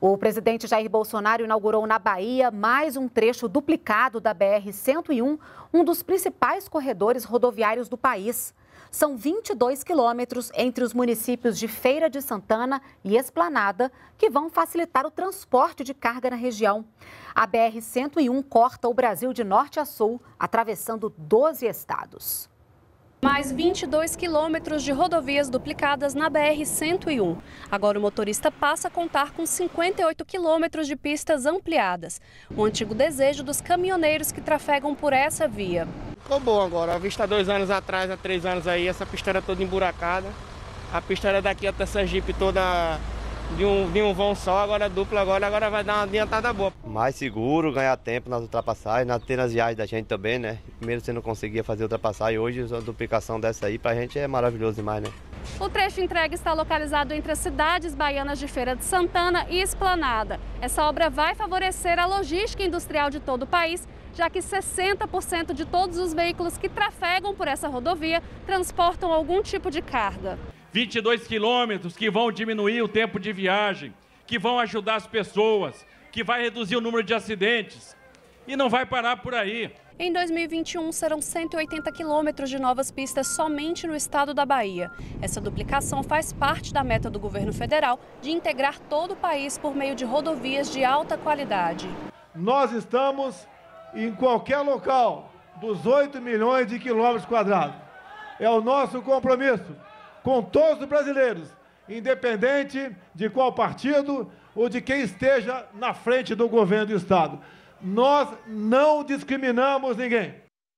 O presidente Jair Bolsonaro inaugurou na Bahia mais um trecho duplicado da BR-101, um dos principais corredores rodoviários do país. São 22 quilômetros entre os municípios de Feira de Santana e Esplanada, que vão facilitar o transporte de carga na região. A BR-101 corta o Brasil de norte a sul, atravessando 12 estados. Mais 22 quilômetros de rodovias duplicadas na BR-101. Agora o motorista passa a contar com 58 quilômetros de pistas ampliadas. O antigo desejo dos caminhoneiros que trafegam por essa via. Ficou bom agora. A vista há 2 anos atrás, há 3 anos aí, essa pista era toda emburacada. A pista era daqui até Sergipe toda de um vão só, agora dupla, agora vai dar uma adiantada boa. Mais seguro, ganhar tempo nas ultrapassagens, nas viagens da gente também, né? Primeiro você não conseguia fazer ultrapassagem, hoje a duplicação dessa aí pra gente é maravilhoso demais, né? O trecho entregue está localizado entre as cidades baianas de Feira de Santana e Esplanada. Essa obra vai favorecer a logística industrial de todo o país, já que 60% de todos os veículos que trafegam por essa rodovia transportam algum tipo de carga. 22 quilômetros que vão diminuir o tempo de viagem, que vão ajudar as pessoas, que vai reduzir o número de acidentes. E não vai parar por aí. Em 2021, serão 180 quilômetros de novas pistas somente no estado da Bahia. Essa duplicação faz parte da meta do governo federal de integrar todo o país por meio de rodovias de alta qualidade. Nós estamos em qualquer local dos 8 milhões de quilômetros quadrados. É o nosso compromisso com todos os brasileiros, independente de qual partido ou de quem esteja na frente do governo do estado. Nós não discriminamos ninguém.